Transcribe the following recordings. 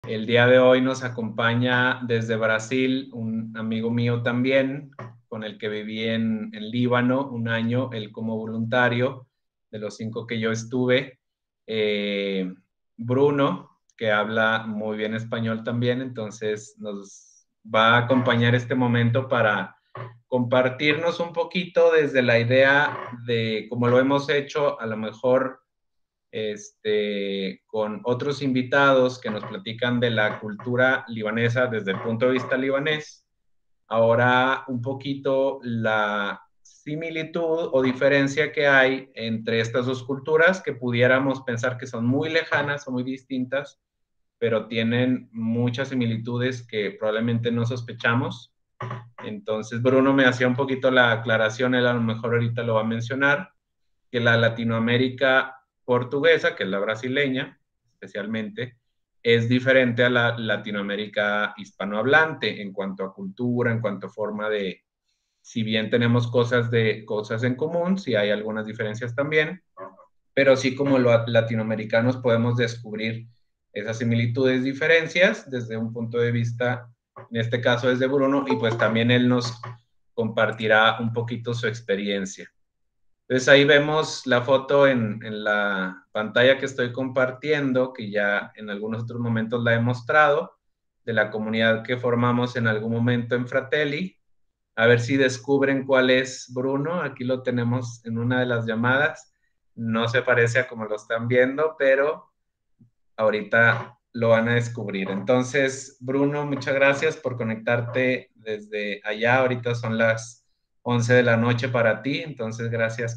El día de hoy nos acompaña desde Brasil un amigo mío también, con el que viví en Líbano un año, él como voluntario, de los 5 que yo estuve. Bruno, que habla muy bien español también, entonces nos va a acompañar este momento para compartirnos un poquito desde la idea de cómo lo hemos hecho, a lo mejor con otros invitados que nos platican de la cultura libanesa desde el punto de vista libanés. Ahora un poquito la similitud o diferencia que hay entre estas dos culturas que pudiéramos pensar que son muy lejanas o muy distintas, pero tienen muchas similitudes que probablemente no sospechamos. Entonces Bruno me hacía un poquito la aclaración, él a lo mejor ahorita lo va a mencionar, que la Latinoamérica portuguesa, que es la brasileña especialmente, es diferente a la Latinoamérica hispanohablante en cuanto a cultura, en cuanto a forma de, si bien tenemos cosas en común, sí hay algunas diferencias también, pero sí como latinoamericanos podemos descubrir esas similitudes, diferencias desde un punto de vista, en este caso desde Bruno, y pues también él nos compartirá un poquito su experiencia. Entonces ahí vemos la foto en la pantalla que estoy compartiendo, que ya en algunos otros momentos la he mostrado, de la comunidad que formamos en algún momento en Fratelli. A ver si descubren cuál es Bruno. Aquí lo tenemos en una de las llamadas. No se parece a como lo están viendo, pero ahorita lo van a descubrir. Entonces, Bruno, muchas gracias por conectarte desde allá. Ahorita son las 11 de la noche para ti, entonces gracias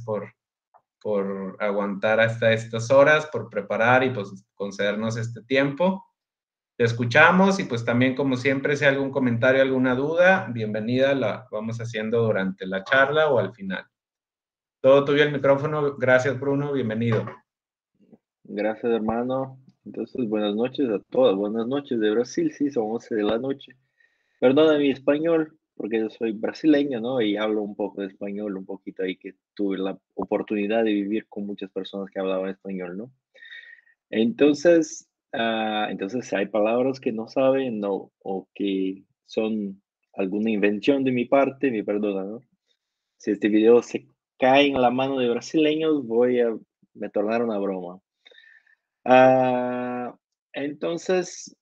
por aguantar hasta estas horas, por preparar y pues concedernos este tiempo. Te escuchamos y pues también como siempre, si hay algún comentario, alguna duda, bienvenida, la vamos haciendo durante la charla o al final. Todo tuyo el micrófono. Gracias, Bruno, bienvenido. Gracias, hermano. Entonces, buenas noches a todos. Buenas noches de Brasil, sí, son 11 de la noche. Perdona mi español, porque yo soy brasileño, ¿no? Y hablo un poco de español, un poquito ahí que tuve la oportunidad de vivir con muchas personas que hablaban español, ¿no? Entonces, si hay palabras que no saben o que son alguna invención de mi parte, me perdona, ¿no? Si este video se cae en la mano de brasileños, me tornar una broma. Ah, entonces,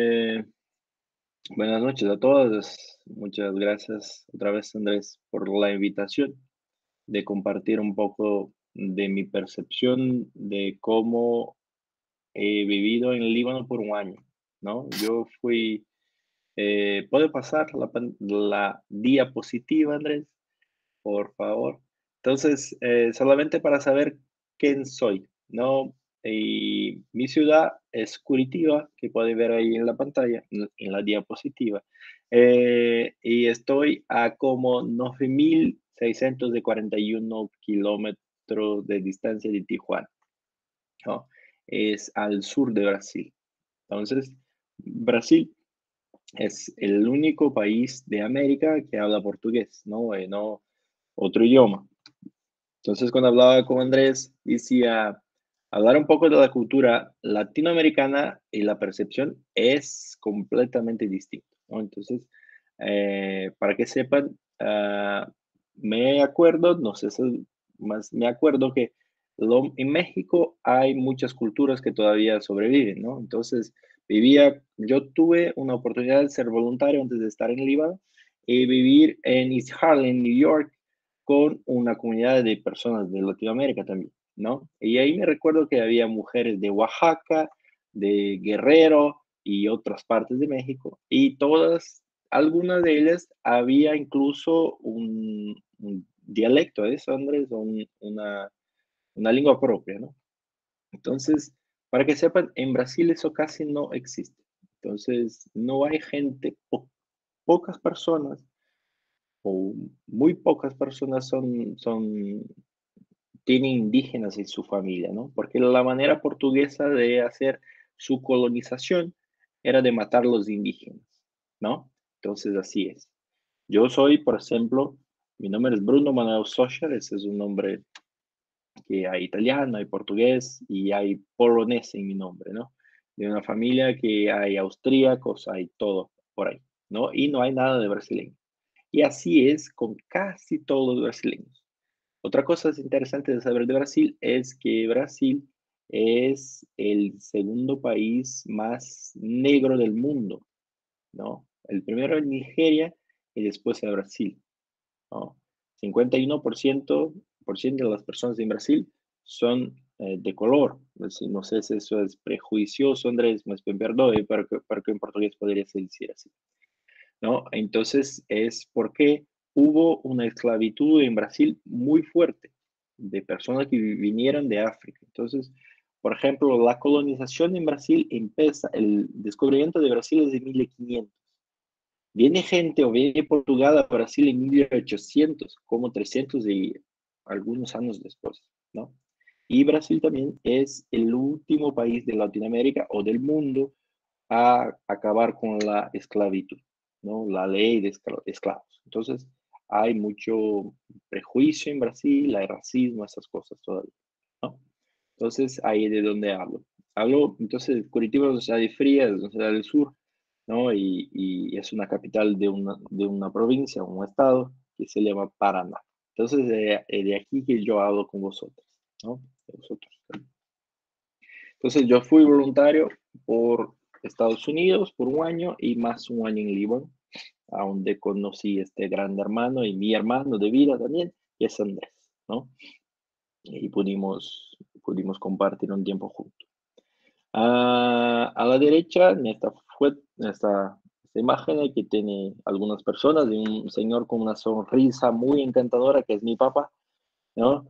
buenas noches a todos. Muchas gracias otra vez, Andrés, por la invitación de compartir un poco de mi percepción de cómo he vivido en Líbano por un año, ¿no? ¿Puede pasar la diapositiva, Andrés? Por favor. Entonces, solamente para saber quién soy, ¿no? Y mi ciudad es Curitiba, que pueden ver ahí en la pantalla, en la diapositiva. Y estoy a como 9.641 kilómetros de distancia de Tijuana, ¿no? Es al sur de Brasil. Entonces, Brasil es el único país de América que habla portugués, ¿no? No otro idioma. Entonces, cuando hablaba con Andrés, decía, hablar un poco de la cultura latinoamericana y la percepción es completamente distinto, ¿no? Entonces, para que sepan, me acuerdo, no sé si más, me acuerdo que en México hay muchas culturas que todavía sobreviven, ¿no? Entonces, yo tuve una oportunidad de ser voluntario antes de estar en Líbano y vivir en East Harlem, New York, con una comunidad de personas de Latinoamérica también, ¿no? Y ahí me recuerdo que había mujeres de Oaxaca, de Guerrero y otras partes de México, y algunas de ellas había incluso un dialecto de eso, Andrés, una lengua propia, ¿no? Entonces, para que sepan, en Brasil eso casi no existe. Entonces, no hay gente, pocas personas o muy pocas personas tienen indígenas en su familia, ¿no? Porque la manera portuguesa de hacer su colonización era de matar los indígenas, ¿no? Entonces, así es. Yo soy, por ejemplo, mi nombre es Bruno Manuel Socher, ese es un nombre que hay italiano, hay portugués y hay polonés en mi nombre, ¿no? de una familia que hay austríacos, hay todo por ahí, ¿no? Y no hay nada de brasileño. Y así es con casi todos los brasileños. Otra cosa interesante de saber de Brasil es que Brasil es el segundo país más negro del mundo, ¿no? El primero es Nigeria y después es Brasil, ¿no? 51% de las personas en Brasil son de color. No sé si eso es prejuicioso, Andrés, me perdone, pero que en portugués podría decir así, ¿no? Entonces es porque hubo una esclavitud en Brasil muy fuerte de personas que vinieron de África. Entonces, por ejemplo, la colonización en Brasil empieza, el descubrimiento de Brasil es de 1500. Viene gente o viene Portugal a Brasil en 1800, como 300 y algunos años después, ¿no? Y Brasil también es el último país de Latinoamérica o del mundo a acabar con la esclavitud, ¿no? La ley de esclavos. Entonces, hay mucho prejuicio en Brasil, hay racismo, esas cosas todavía, ¿no? Entonces, ahí es de donde hablo. Hablo, entonces, Curitiba es una ciudad fría, es una ciudad del sur, ¿no? Y es una capital de una provincia, un estado que se llama Paraná. Entonces, de aquí que yo hablo con vosotros, ¿no? De vosotros. Entonces, yo fui voluntario por Estados Unidos por un año y más un año en Líbano, a donde conocí este gran hermano y mi hermano de vida también, y es Andrés, ¿no? Y pudimos compartir un tiempo juntos. A la derecha, en esta imagen que tiene algunas personas de un señor con una sonrisa muy encantadora, que es mi papá, ¿no?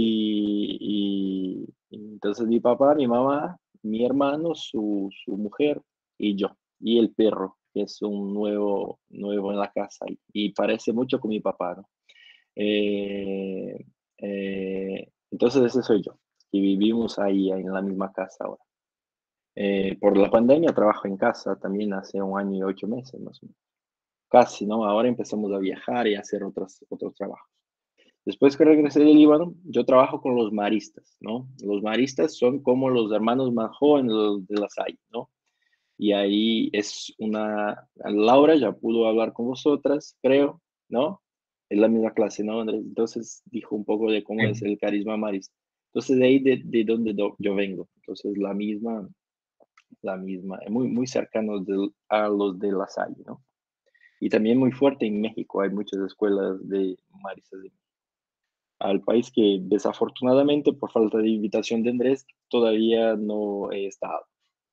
Y entonces mi papá, mi mamá, mi hermano, su mujer y yo. Y el perro, que es un nuevo en la casa y parece mucho con mi papá, ¿no? Eh, entonces ese soy yo. Y vivimos ahí en la misma casa ahora. Por la pandemia trabajo en casa también hace un año y 8 meses más o menos. Casi, ¿no? Ahora empezamos a viajar y a hacer otros trabajos. Después que regresé del Líbano, yo trabajo con los maristas, ¿no? Los maristas son como los hermanos más jóvenes de la SAI, ¿no? Y ahí es Laura ya pudo hablar con vosotras, creo, ¿no? Es la misma clase, ¿no, Andrés? Entonces dijo un poco de cómo es Sí. el carisma marista. Entonces de ahí de donde yo vengo. Entonces la misma, muy, muy cercanos a los de la SAI, ¿no? Y también muy fuerte en México, hay muchas escuelas de maristas al país que desafortunadamente por falta de invitación de Andrés todavía no he estado.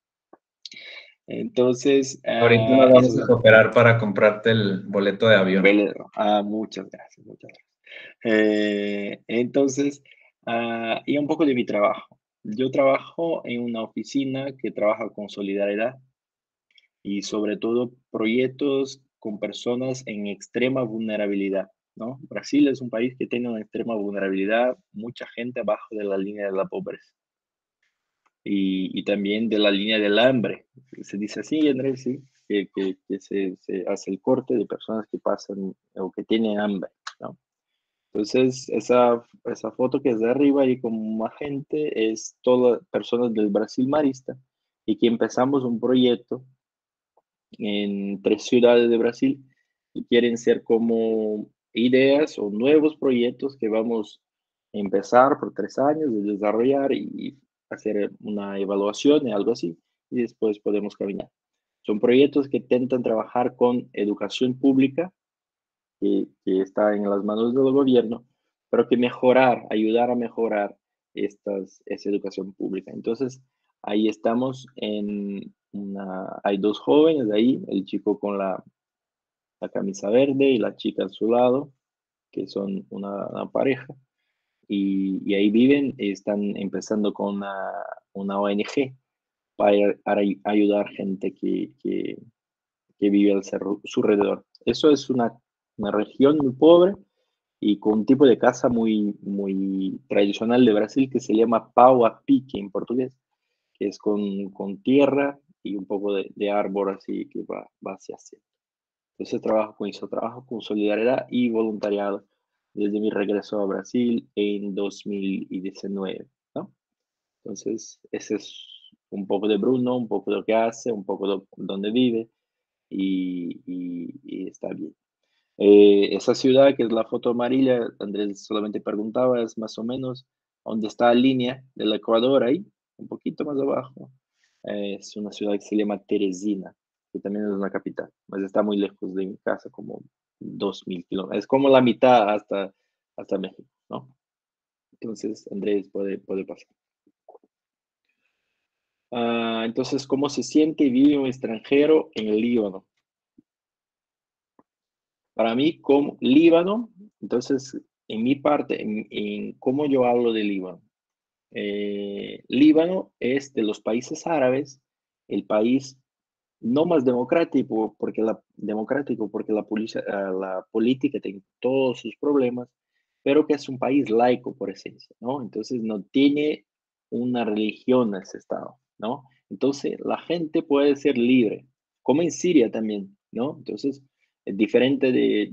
Entonces, Ahorita nos eso vamos es a cooperar para comprarte el boleto de avión. velero. Muchas gracias, muchas gracias. Entonces, y un poco de mi trabajo. Yo trabajo en una oficina que trabaja con solidaridad y sobre todo proyectos con personas en extrema vulnerabilidad, ¿no? Brasil es un país que tiene una extrema vulnerabilidad, mucha gente abajo de la línea de la pobreza y también de la línea del hambre. Se dice así, Andrés, sí, que se hace el corte de personas que pasan o que tienen hambre, ¿no? Entonces, esa foto que es de arriba y con más gente es todas personas del Brasil Marista y que empezamos un proyecto en 3 ciudades de Brasil y quieren ser como ideas o nuevos proyectos que vamos a empezar por 3 años de desarrollar y hacer una evaluación y algo así y después podemos caminar. Son proyectos que intentan trabajar con educación pública que está en las manos del gobierno, pero que ayudar a mejorar esa educación pública. Entonces, ahí estamos hay dos jóvenes ahí, el chico con la camisa verde y la chica a su lado, que son una pareja, y ahí viven, están empezando con una ONG para ayudar gente que vive su alrededor. Eso es una región muy pobre y con un tipo de casa muy, muy tradicional de Brasil que se llama pau a pique en portugués, que es con tierra y un poco de árbol así que va hacia cielo. Entonces trabajo con eso, trabajo con solidaridad y voluntariado desde mi regreso a Brasil en 2019, ¿no? Entonces, ese es un poco de Bruno, un poco de lo que hace, un poco de dónde vive y está bien. Esa ciudad que es la foto amarilla, Andrés solamente preguntaba, es más o menos donde está la línea del Ecuador ahí, un poquito más abajo. Es una ciudad que se llama Teresina, que también es una capital, pues está muy lejos de mi casa, como 2000 kilómetros. Es como la mitad hasta México, ¿no? Entonces, Andrés puede pasar. Entonces, ¿cómo se siente vivir un extranjero en el Líbano? Para mí, como Líbano, entonces, en mi parte, en cómo yo hablo de Líbano. Líbano es de los países árabes el país no más democrático porque la política tiene todos sus problemas, pero que es un país laico por esencia, ¿no? Entonces no tiene una religión ese estado, ¿no? Entonces la gente puede ser libre, como en Siria también, ¿no? Entonces es diferente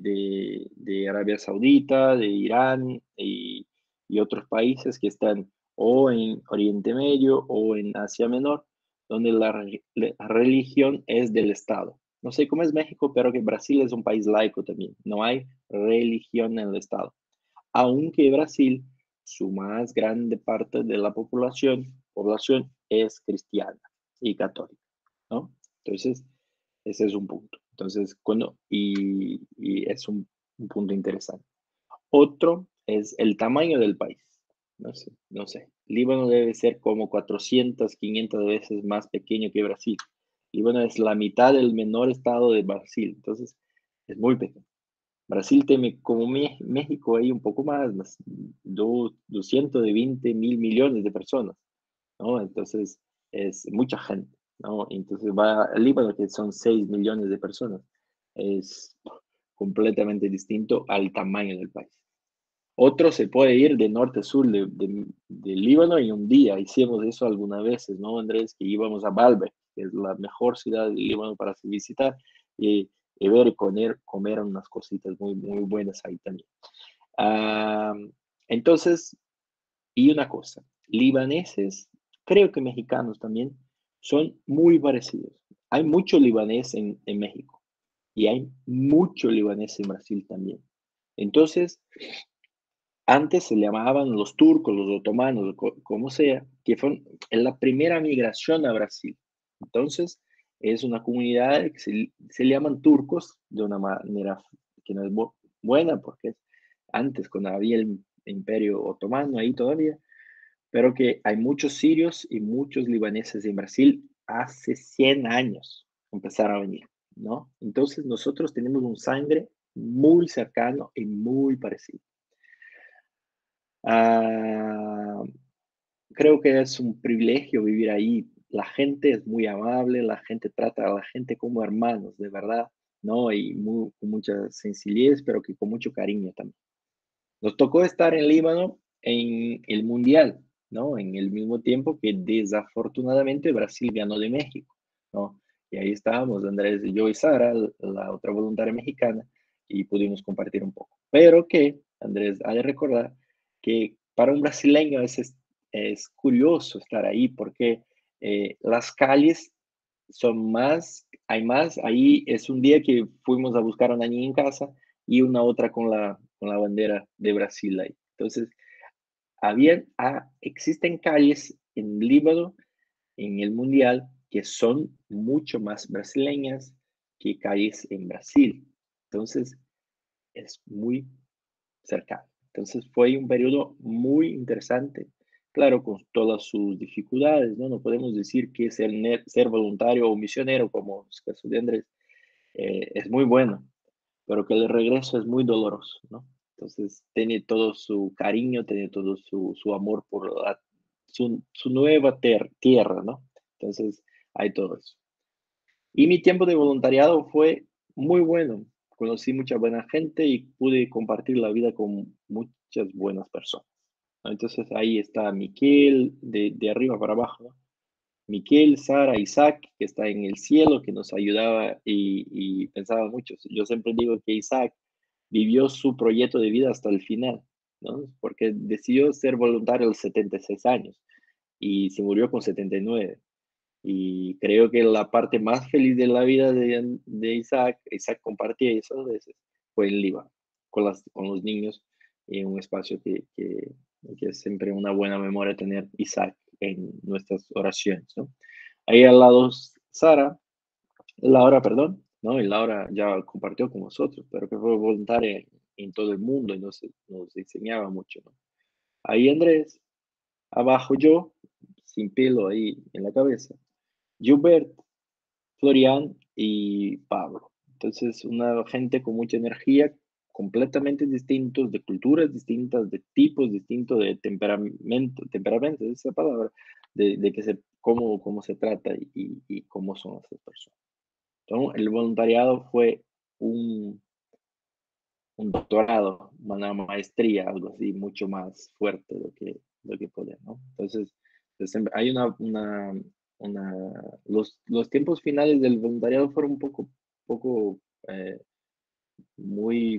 de Arabia Saudita, de Irán y otros países que están o en Oriente Medio o en Asia Menor donde la religión es del Estado. No sé cómo es México, pero que Brasil es un país laico también. No hay religión en el Estado. Aunque Brasil, su más grande parte de la población es cristiana y católica, ¿no? Entonces, ese es un punto. Entonces, y es un punto interesante. Otro es el tamaño del país. No sé. Líbano debe ser como 400, 500 veces más pequeño que Brasil. Líbano es la mitad del menor estado de Brasil, entonces es muy pequeño. Brasil tiene como México ahí un poco más 220.000 millones de personas, ¿no? Entonces es mucha gente, ¿no? Entonces va a Líbano, que son 6 millones de personas. Es completamente distinto al tamaño del país. Otro se puede ir de norte a sur de Líbano en un día. Hicimos eso algunas veces, ¿no, Andrés? Que íbamos a Baalbek, que es la mejor ciudad del Líbano para visitar y ver y comer unas cositas muy, muy buenas ahí también. Ah, entonces, y una cosa, libaneses, creo que mexicanos también, son muy parecidos. Hay mucho libanés en México y hay mucho libanés en Brasil también. Entonces, antes se llamaban los turcos, los otomanos, como sea, que fue en la primera migración a Brasil. Entonces, es una comunidad que se llaman turcos de una manera que no es buena, porque antes, cuando había el imperio otomano ahí todavía, pero que hay muchos sirios y muchos libaneses en Brasil hace 100 años empezaron a venir, ¿no? Entonces, nosotros tenemos un sangre muy cercano y muy parecido. Ah, creo que es un privilegio vivir ahí. La gente es muy amable, la gente trata a la gente como hermanos, de verdad, ¿no? Y con mucha sencillez, pero que con mucho cariño también. Nos tocó estar en Líbano en el Mundial, ¿no? En el mismo tiempo que desafortunadamente Brasil ganó de México, ¿no? Y ahí estábamos, Andrés, yo y Sara, la otra voluntaria mexicana, y pudimos compartir un poco. Pero que, Andrés, ha de recordar que para un brasileño es curioso estar ahí porque las calles hay más, ahí es un día que fuimos a buscar a una niña en casa y una otra con la bandera de Brasil ahí. Entonces, existen calles en Líbano, en el Mundial, que son mucho más brasileñas que calles en Brasil. Entonces, es muy cercano. Entonces, fue un periodo muy interesante, claro, con todas sus dificultades, ¿no? No podemos decir que ser voluntario o misionero, como es el caso de Andrés, es muy bueno, pero que el regreso es muy doloroso, ¿no? Entonces, tiene todo su cariño, tiene todo su amor por su nueva tierra, ¿no? Entonces, hay todo eso. Y mi tiempo de voluntariado fue muy bueno. Conocí mucha buena gente y pude compartir la vida con muchas buenas personas, ¿no? Entonces, ahí está Miquel, de arriba para abajo, ¿no? Miquel, Sara, Isaac, que está en el cielo, que nos ayudaba y pensaba mucho. Yo siempre digo que Isaac vivió su proyecto de vida hasta el final, ¿no? Porque decidió ser voluntario a los 76 años y se murió con 79. Y creo que la parte más feliz de la vida de Isaac, Isaac compartía eso a veces, fue en Líbano, con los niños, en un espacio que es siempre una buena memoria tener Isaac en nuestras oraciones, ¿no? Ahí al lado Sara, Laura, perdón, ¿no? Y Laura ya compartió con nosotros, pero que fue voluntaria en todo el mundo y nos enseñaba mucho, ¿no? Ahí Andrés, abajo yo, sin pelo ahí en la cabeza, Gilbert, Florian y Pablo. Entonces, una gente con mucha energía, completamente distintos, de culturas distintas, de tipos distintos, de temperamento, es esa palabra, de que cómo se trata y cómo son esas personas. Entonces, el voluntariado fue un, un doctorado, una maestría, algo así, mucho más fuerte lo que poder, ¿no? Entonces, hay una, los tiempos finales del voluntariado fueron poco eh, muy,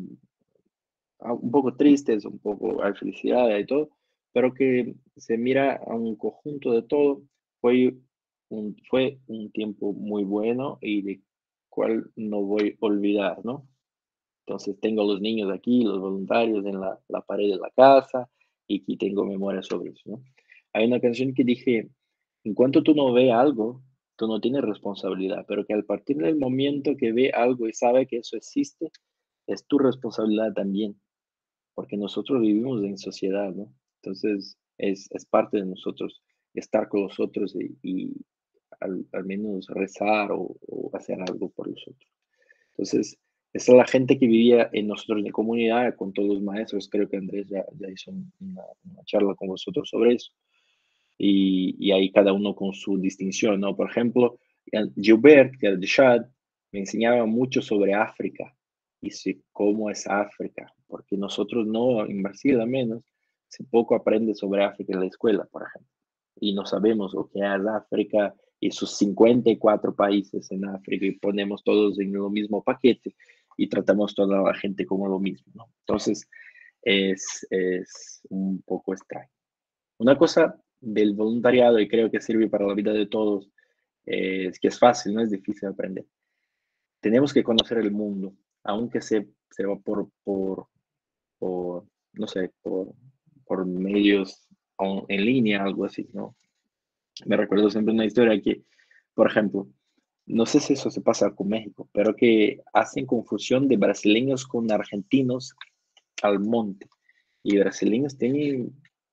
un poco tristes, un poco hay felicidad y todo, pero que se mira a un conjunto de todo, fue fue un tiempo muy bueno y de cual no voy a olvidar, ¿no? Entonces tengo a los niños aquí, los voluntarios en la pared de la casa, y aquí tengo memoria sobre eso, ¿no? Hay una canción que dije, en cuanto tú no ves algo, tú no tienes responsabilidad, pero que al partir del momento que ve algo y sabe que eso existe, es tu responsabilidad también, porque nosotros vivimos en sociedad, ¿no? Entonces es parte de nosotros estar con los otros y al menos rezar o hacer algo por los otros. Entonces, esa es la gente que vivía en nosotros en comunidad, con todos los maestros. Creo que Andrés ya hizo una charla con vosotros sobre eso. Y ahí cada uno con su distinción, ¿no? Por ejemplo, Gilbert, que era de Chad, me enseñaba mucho sobre África y cómo es África, porque nosotros no, en Brasil al menos, se poco aprende sobre África en la escuela, por ejemplo, y no sabemos lo que es África y sus 54 países en África y ponemos todos en el mismo paquete y tratamos toda la gente como lo mismo, ¿no? Entonces, es un poco extraño. Una cosa del voluntariado, y creo que sirve para la vida de todos, es que es fácil, no es difícil aprender. Tenemos que conocer el mundo, aunque se va por, no sé, por medios en línea, algo así, ¿no? Me recuerdo siempre una historia que, por ejemplo, no sé si eso se pasa con México, pero que hacen confusión de brasileños con argentinos al monte. Y brasileños tienen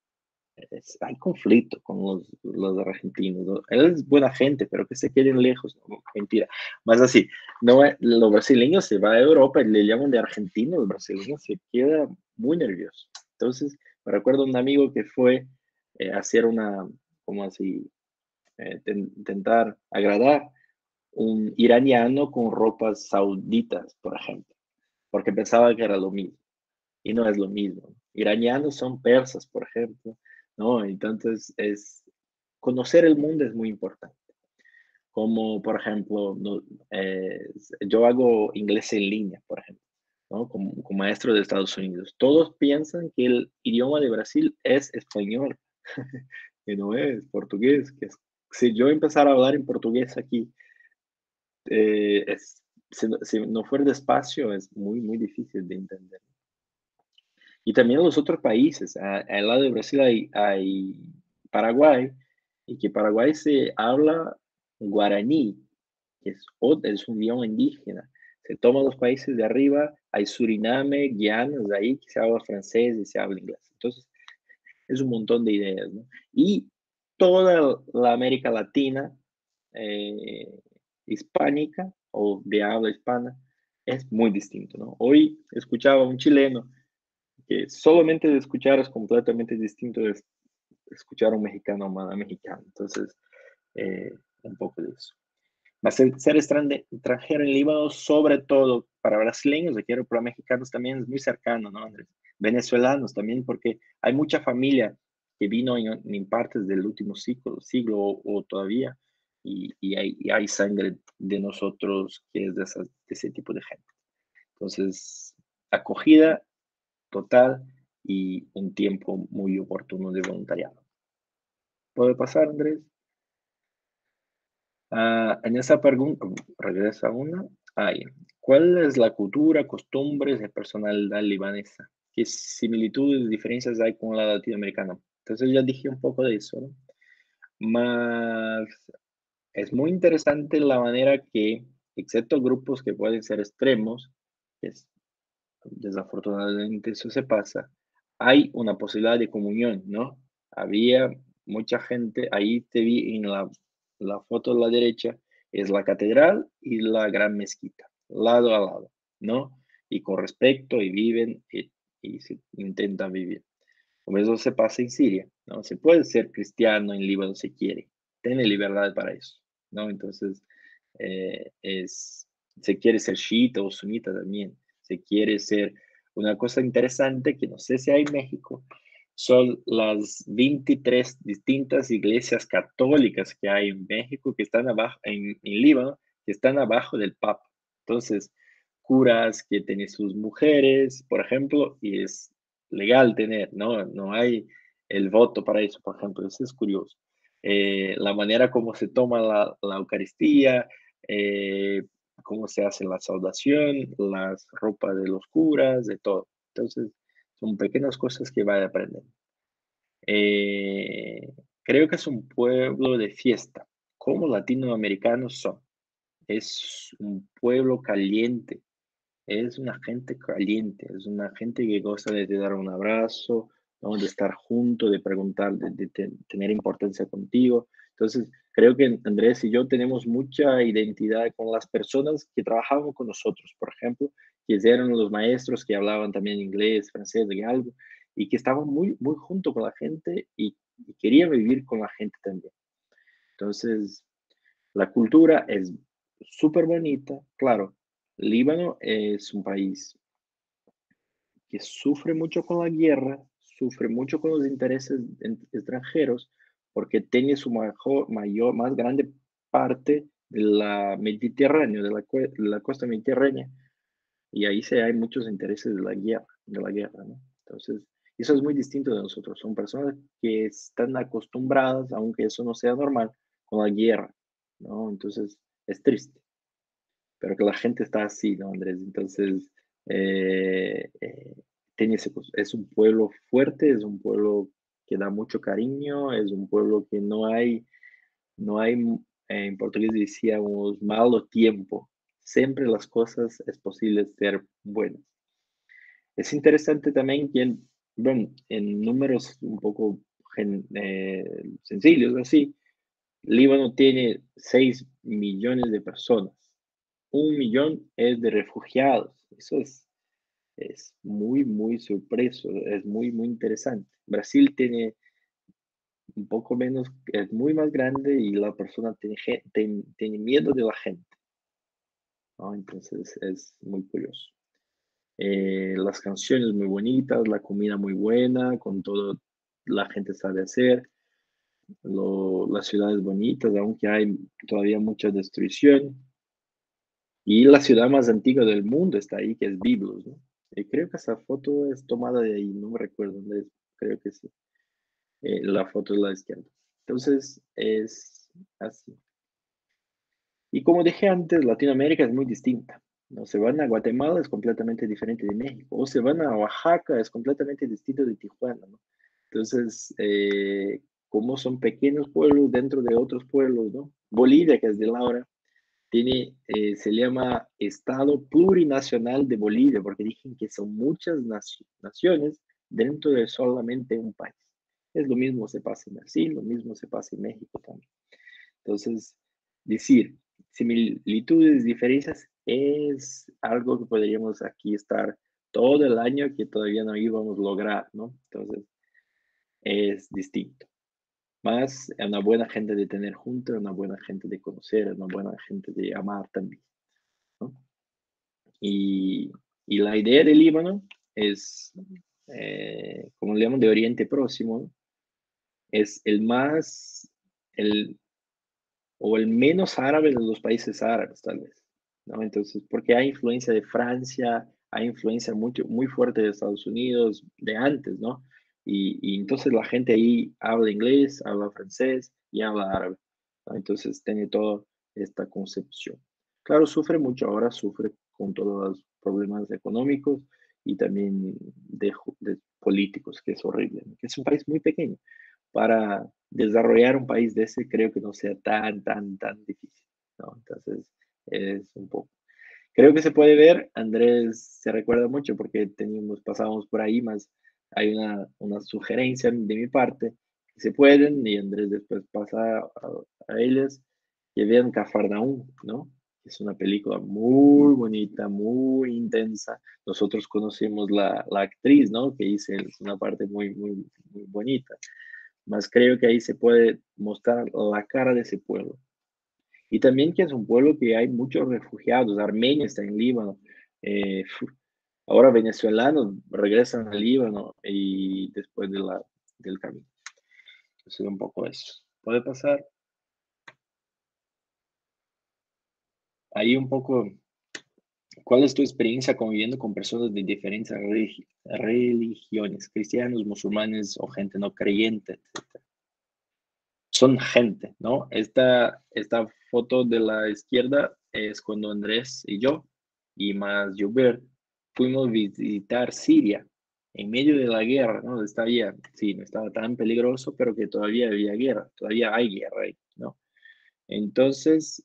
hay conflicto con los argentinos, ¿no? Él es buena gente, pero que se queden lejos, no, mentira. Más así, no, los brasileños se va a Europa y le llaman de argentino, los brasileños se queda muy nervioso. Entonces, me recuerdo un amigo que fue a hacer como así, intentar agradar un iraniano con ropas sauditas, por ejemplo, porque pensaba que era lo mismo y no es lo mismo. Iranianos son persas, por ejemplo, ¿no? Entonces, conocer el mundo es muy importante. Como, por ejemplo, no, yo hago inglés en línea, por ejemplo, ¿no? Como maestro de Estados Unidos. Todos piensan que el idioma de Brasil es español, que no es portugués. Si yo empezara a hablar en portugués aquí, si no fuera despacio, es muy difícil de entender. Y también los otros países. Al lado de Brasil hay Paraguay, y que Paraguay se habla guaraní, que es un idioma indígena. Se toma los países de arriba, hay Suriname, Guiana, de ahí que se habla francés y se habla inglés. Entonces, es un montón de ideas, ¿no? Y toda la América Latina, eh, hispánica o de habla hispana, es muy distinto, ¿no? Hoy escuchaba a un chileno que solamente de escuchar es completamente distinto de escuchar a un mexicano o una mexicana. Entonces, un poco de eso. Ser extranjero en Líbano, sobre todo para brasileños, quiero para mexicanos también es muy cercano, ¿no, Andrés? Venezolanos también, porque hay mucha familia que vino en partes del último siglo o todavía, y hay sangre de nosotros que es de ese tipo de gente. Entonces, acogida total y un tiempo muy oportuno de voluntariado. ¿Puede pasar, Andrés? En esa pregunta, regresa una. Ahí. ¿Cuál es la cultura, costumbres de personalidad libanesa? ¿Qué similitudes y diferencias hay con la latinoamericana? Entonces ya dije un poco de eso, ¿no? Más es muy interesante la manera que, excepto grupos que pueden ser extremos, que desafortunadamente eso se pasa, hay una posibilidad de comunión, ¿no? Había mucha gente, ahí te vi en la foto de la derecha, es la catedral y la gran mezquita, lado a lado, ¿no? Y con respeto y viven y se intentan vivir. Como eso se pasa en Siria, ¿no? Se puede ser cristiano en Líbano si quiere, tiene libertad para eso, ¿no? Entonces, se quiere ser chiita o sunita también, se quiere ser una cosa interesante que no sé si hay en México, son las 23 distintas iglesias católicas que hay en México, que están abajo, en Líbano, que están abajo del Papa. Entonces, curas que tienen sus mujeres, por ejemplo, y es legal tener, ¿no? No hay el voto para eso, por ejemplo, eso es curioso. La manera como se toma la Eucaristía, eh, cómo se hace la saudación, las ropas de los curas, de todo. Entonces, son pequeñas cosas que va a aprender. Eh, Creo que es un pueblo de fiesta, como latinoamericanos son. Es un pueblo caliente, es una gente caliente, es una gente que gosta de te dar un abrazo, ¿no? De estar junto, de preguntar, tener importancia contigo. Entonces, creo que Andrés y yo tenemos mucha identidad con las personas que trabajaban con nosotros, por ejemplo, que eran los maestros que hablaban también inglés, francés, y algo, y que estaban muy, muy junto con la gente y querían vivir con la gente también. Entonces, la cultura es súper bonita, claro. Líbano es un país que sufre mucho con la guerra, sufre mucho con los intereses extranjeros, porque tiene su más grande parte de la Mediterránea, de la costa mediterránea, y ahí se hay muchos intereses de la guerra, ¿no? Entonces, eso es muy distinto de nosotros. Son personas que están acostumbradas, aunque eso no sea normal, con la guerra, ¿no? Entonces, es triste, pero que la gente está así, ¿no, Andrés? Entonces, tiene es un pueblo fuerte, es un pueblo que da mucho cariño, es un pueblo que no hay, en portugués decíamos, malo tiempo. Siempre las cosas es posible ser buenas. Es interesante también que, bueno, en números un poco sencillos, así, Líbano tiene 6 millones de personas. 1 millón es de refugiados. Eso es muy, muy sorpreso, es muy, muy interesante. Brasil tiene un poco menos, es muy más grande y la persona tiene miedo de la gente, ¿no? Entonces es muy curioso. Las canciones muy bonitas, la comida muy buena, con todo la gente sabe hacer, las ciudades bonitas, aunque hay todavía mucha destrucción. Y la ciudad más antigua del mundo está ahí, que es Biblos, ¿no? Creo que esa foto es tomada de ahí, no me recuerdo dónde es, creo que sí. La foto de la izquierda. Entonces, es así. Y como dije antes, Latinoamérica es muy distinta, ¿no? Se van a Guatemala, es completamente diferente de México, o se van a Oaxaca, es completamente distinto de Tijuana, ¿no? Entonces, como son pequeños pueblos dentro de otros pueblos, ¿no? Bolivia, que es de Laura, se llama Estado Plurinacional de Bolivia, porque dicen que son muchas naciones dentro de solamente un país. Es lo mismo se pasa en Brasil, lo mismo se pasa en México también. Entonces, decir similitudes, diferencias, es algo que podríamos aquí estar todo el año que todavía no íbamos a lograr, ¿no? Entonces, es distinto. Más es una buena gente de tener junto, una buena gente de conocer, una buena gente de amar también, ¿no? Y, y la idea del Líbano es, como le llaman de Oriente Próximo, ¿no? Es el más, el, o el menos árabe de los países árabes, tal vez, ¿no? Entonces, porque hay influencia de Francia, hay influencia muy fuerte de Estados Unidos, de antes, ¿no? Y entonces la gente ahí habla inglés, habla francés y habla árabe, ¿no? Entonces tiene todo, esta concepción. Claro, sufre mucho ahora, sufre con todos los problemas económicos y también de políticos, que es horrible, ¿no? Que es un país muy pequeño. Para desarrollar un país de ese creo que no sea tan difícil, ¿no? Entonces, es un poco. Creo que se puede ver, Andrés se recuerda mucho porque pasábamos por ahí, más hay una sugerencia de mi parte, que se pueden, y Andrés después pasa a ellos, que vean Cafarnaúm, ¿no? Es una película muy bonita, muy intensa. Nosotros conocimos la actriz, ¿no? Que dice, es una parte muy bonita. Más creo que ahí se puede mostrar la cara de ese pueblo. Y también que es un pueblo que hay muchos refugiados. Armenia está en Líbano. Ahora venezolanos regresan al Líbano y después del camino. Eso es un poco eso. Puede pasar. Ahí un poco, ¿cuál es tu experiencia conviviendo con personas de diferentes religiones, cristianos, musulmanes o gente no creyente, etcétera? Son gente, ¿no? Esta foto de la izquierda es cuando Andrés y yo, y más Joubert, fuimos a visitar Siria en medio de la guerra, ¿no? Sí, no estaba tan peligroso, pero que todavía había guerra, todavía hay guerra ahí, ¿no? Entonces,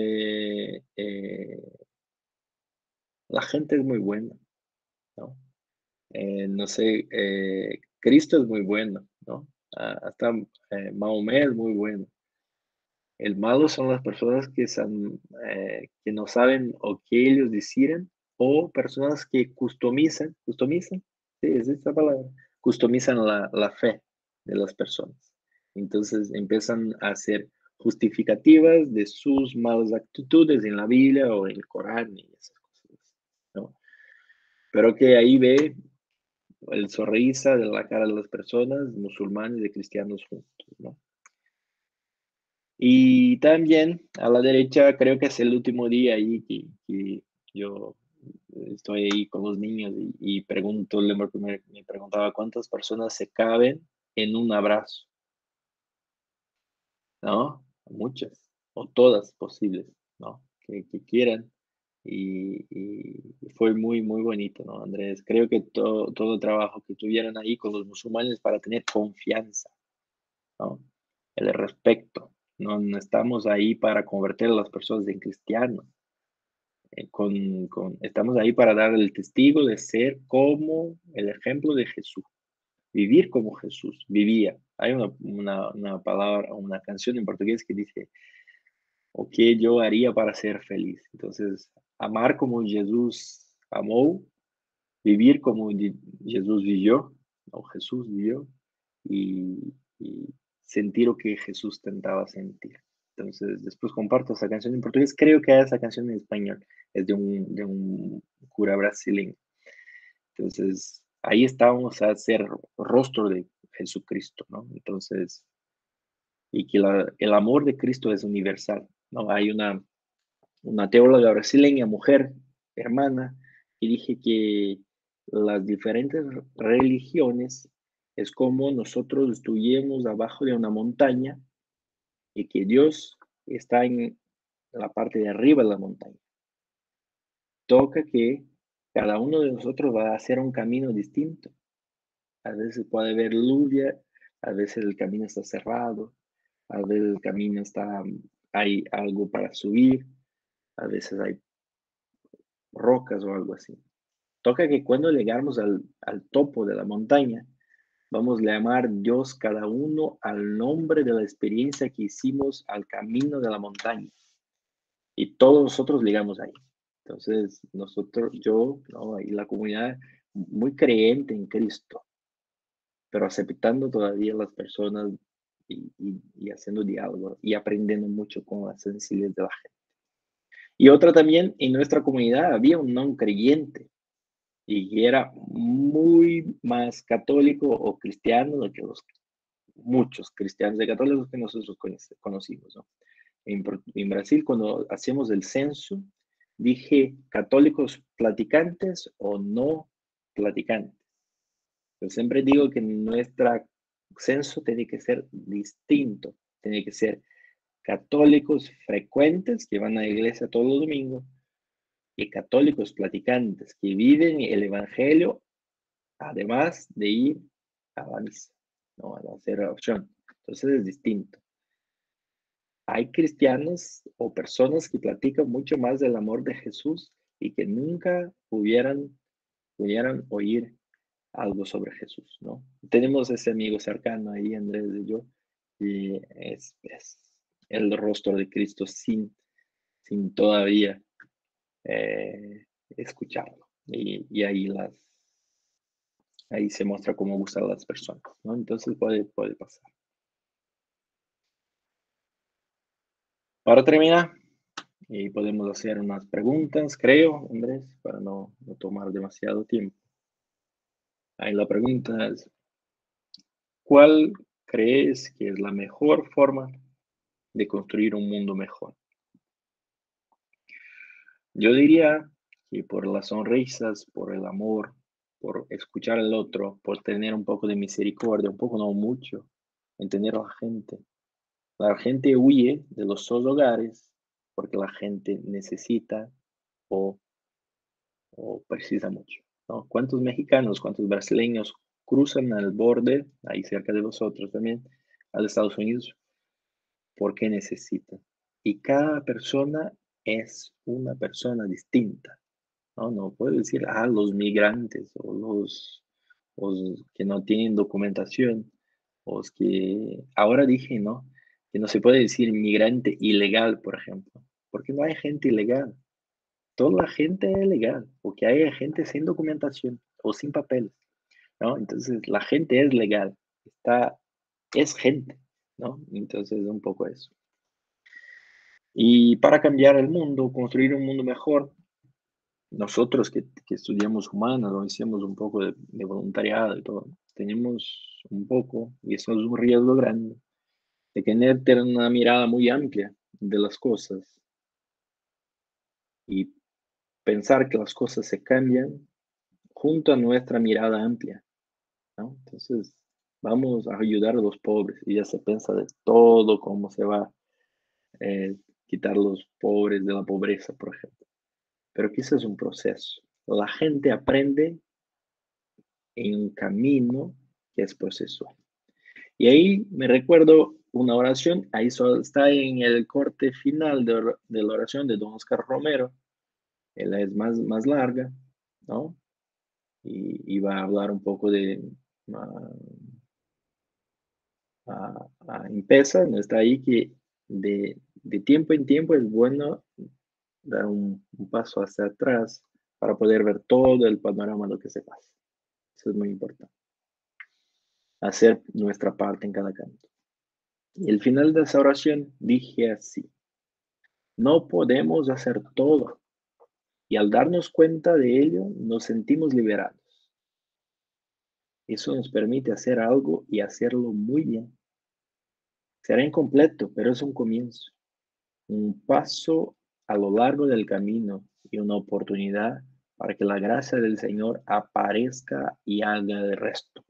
la gente es muy buena, ¿no? No sé, Cristo es muy bueno, ¿no? Hasta Mahomet es muy bueno. El malo son las personas que no saben o qué ellos deciden, o personas que customizan, sí, es esta palabra, customizan la fe de las personas. Entonces empiezan a hacer justificativas de sus malas actitudes en la Biblia o en el Corán y esas cosas, ¿no? Pero que ahí ve el sonrisa de la cara de las personas, musulmanes y cristianos juntos, ¿no? Y también a la derecha creo que es el último día ahí que yo estoy ahí con los niños y pregunto, me preguntaba cuántas personas se caben en un abrazo, ¿no? Muchas, o todas posibles, ¿no? Que quieran. Y fue muy bonito, ¿no, Andrés? Creo que todo el trabajo que tuvieron ahí con los musulmanes para tener confianza, ¿no? El respeto. No estamos ahí para convertir a las personas en cristianos. Estamos ahí para dar el testigo de ser como el ejemplo de Jesús, vivir como Jesús vivía. Hay una palabra, una canción en portugués que dice, o que yo haría para ser feliz. Entonces, amar como Jesús amó, vivir como Jesús vivió, o Jesús vivió, y sentir lo que Jesús tentaba sentir. Entonces, después comparto esa canción en portugués. Creo que hay esa canción en español. Es de un cura brasileño. Entonces, ahí estábamos a ser rostro de Jesucristo, ¿no? Entonces, y que el amor de Cristo es universal, ¿no? Hay una teóloga brasileña, mujer, hermana, y dije que las diferentes religiones es como nosotros estuvimos abajo de una montaña y que Dios está en la parte de arriba de la montaña. Toca que cada uno de nosotros va a hacer un camino distinto. A veces puede haber lluvia, a veces el camino está cerrado, a veces el camino hay algo para subir, a veces hay rocas o algo así. Toca que cuando llegamos al topo de la montaña, vamos a llamar Dios cada uno al nombre de la experiencia que hicimos al camino de la montaña. Y todos nosotros llegamos ahí. Entonces, yo, ¿no? Y la comunidad muy creyente en Cristo, pero aceptando todavía las personas y haciendo diálogo y aprendiendo mucho con la sencillez de la gente. Y otra también, en nuestra comunidad había un no creyente y que era muy más católico o cristiano que muchos cristianos y católicos que nosotros conocimos, ¿no? En Brasil, cuando hacíamos el censo, dije católicos platicantes o no platicantes. Yo siempre digo que nuestro censo tiene que ser distinto, tiene que ser católicos frecuentes que van a la iglesia todos los domingos y católicos platicantes que viven el evangelio, además de ir a la misa, ¿no? A hacer oración. Entonces es distinto. Hay cristianos o personas que platican mucho más del amor de Jesús y que nunca pudieran oír algo sobre Jesús, ¿no? Tenemos ese amigo cercano ahí, Andrés y yo, y es el rostro de Cristo sin todavía escucharlo. Y ahí se muestra cómo gustan las personas, ¿no? Entonces puede pasar. Para terminar, y podemos hacer unas preguntas, creo, Andrés, para no tomar demasiado tiempo. Ahí la pregunta es, ¿cuál crees que es la mejor forma de construir un mundo mejor? Yo diría que por las sonrisas, por el amor, por escuchar al otro, por tener un poco de misericordia, un poco, no mucho, entender a la gente. La gente huye de los hogares porque la gente necesita o precisa mucho, ¿no? ¿Cuántos mexicanos, cuántos brasileños cruzan al borde, ahí cerca de nosotros también, a los Estados Unidos, porque necesitan? Y cada persona es una persona distinta, ¿no? No puedo decir, los migrantes o los que no tienen documentación, o los que, ahora dije, ¿no? Que no se puede decir migrante ilegal, por ejemplo, porque no hay gente ilegal. Toda la gente es legal, o que haya gente sin documentación o sin papeles, ¿no? Entonces, la gente es legal, es gente, ¿no? Entonces, un poco eso. Y para cambiar el mundo, construir un mundo mejor, nosotros que estudiamos humanas o hicimos un poco de voluntariado y todo, tenemos un poco, y eso es un riesgo grande, de tener una mirada muy amplia de las cosas y pensar que las cosas se cambian junto a nuestra mirada amplia, ¿no? Entonces, vamos a ayudar a los pobres y ya se piensa de todo, cómo se va a quitar los pobres de la pobreza, por ejemplo. Pero quizás es un proceso. La gente aprende en un camino que es procesual. Y ahí me recuerdo una oración, ahí está en el corte final de la oración de Don Oscar Romero, él es más larga, ¿no? Y va a hablar un poco de empieza, no está ahí que de tiempo en tiempo es bueno dar un paso hacia atrás para poder ver todo el panorama de lo que se pasa. Eso es muy importante. Hacer nuestra parte en cada canto. Y el final de esa oración dije así: no podemos hacer todo, y al darnos cuenta de ello nos sentimos liberados. Eso nos permite hacer algo y hacerlo muy bien. Será incompleto, pero es un comienzo, un paso a lo largo del camino y una oportunidad para que la gracia del Señor aparezca y haga el resto.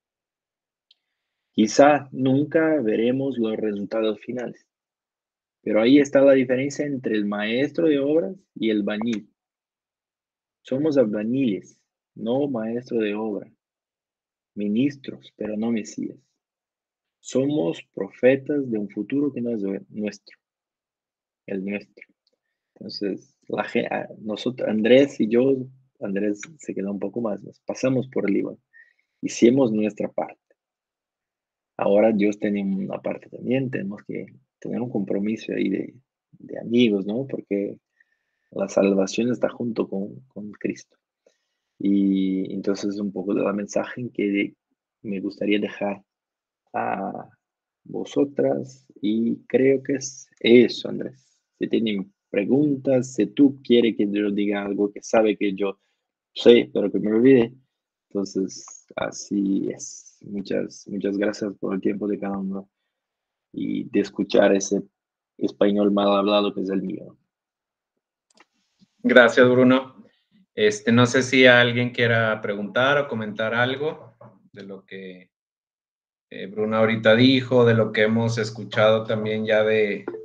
Quizá nunca veremos los resultados finales, pero ahí está la diferencia entre el maestro de obras y el albañil. Somos albañiles, no maestro de obra, ministros, pero no mesías. Somos profetas de un futuro que no es nuestro, el nuestro. Entonces, nosotros, Andrés y yo, Andrés se quedó un poco más, nos pasamos por el Líbano, hicimos nuestra parte. Ahora Dios tiene una parte también, tenemos que tener un compromiso ahí de amigos, ¿no? Porque la salvación está junto con Cristo. Y entonces un poco de la mensaje que me gustaría dejar a vosotras y creo que es eso, Andrés. Si tienen preguntas, si tú quieres que yo diga algo que sabe que yo sé, pero que me olvide, entonces así es. Muchas gracias por el tiempo de cada uno y de escuchar ese español mal hablado que es el mío. Gracias, Bruno. No sé si alguien quiera preguntar o comentar algo de lo que Bruno ahorita dijo, de lo que hemos escuchado también ya de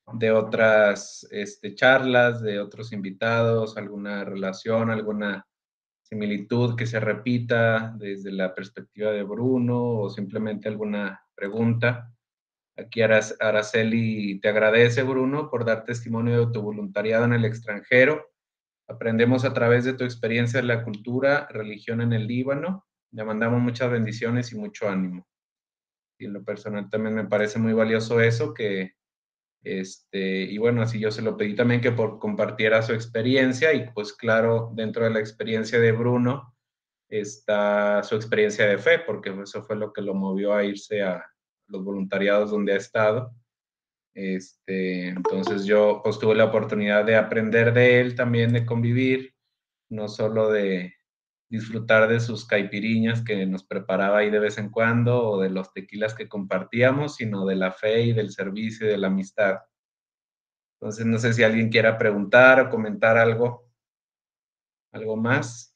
de otras charlas, de otros invitados, alguna relación, alguna similitud que se repita desde la perspectiva de Bruno o simplemente alguna pregunta. Aquí Araceli te agradece, Bruno, por dar testimonio de tu voluntariado en el extranjero. Aprendemos a través de tu experiencia en la cultura, religión en el Líbano. Le mandamos muchas bendiciones y mucho ánimo. Y en lo personal también me parece muy valioso eso, que y bueno, así yo se lo pedí también que compartiera su experiencia y pues claro, dentro de la experiencia de Bruno está su experiencia de fe, porque eso fue lo que lo movió a irse a los voluntariados donde ha estado. Entonces yo pues tuve la oportunidad de aprender de él también, de convivir, no solo de disfrutar de sus caipiriñas que nos preparaba ahí de vez en cuando o de los tequilas que compartíamos, sino de la fe y del servicio y de la amistad. Entonces, no sé si alguien quiera preguntar o comentar algo más.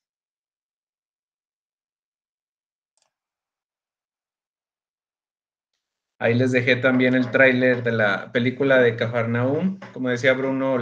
Ahí les dejé también el tráiler de la película de Cafarnaúm. Como decía Bruno,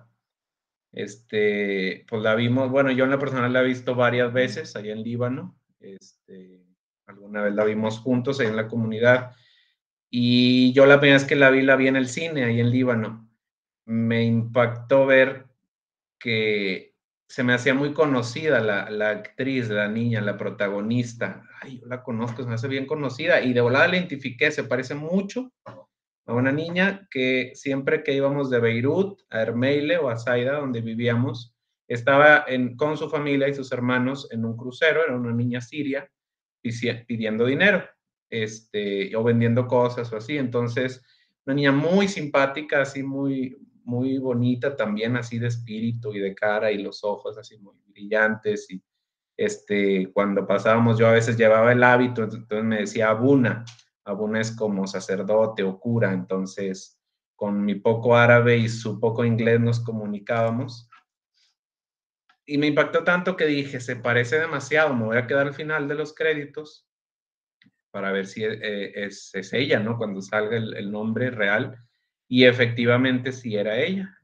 pues la vimos, bueno, yo en la personal la he visto varias veces allá en Líbano. Alguna vez la vimos juntos ahí en la comunidad. Y yo la primera vez que la vi en el cine ahí en Líbano. Me impactó ver que se me hacía muy conocida la actriz, la niña, la protagonista. Ay, yo la conozco, se me hace bien conocida y de volada la identifiqué, se parece mucho a una niña que siempre que íbamos de Beirut a Ermeile o a Saida, donde vivíamos, estaba con su familia y sus hermanos en un crucero, era una niña siria, pidiendo dinero, o vendiendo cosas o así. Entonces, una niña muy simpática, así muy bonita también, así de espíritu y de cara y los ojos así muy brillantes. Y cuando pasábamos, yo a veces llevaba el hábito, entonces me decía Abuna. Abuna es como sacerdote o cura, entonces con mi poco árabe y su poco inglés nos comunicábamos. Y me impactó tanto que dije, se parece demasiado, me voy a quedar al final de los créditos para ver si es ella, ¿no? Cuando salga el nombre real. Y efectivamente sí era ella.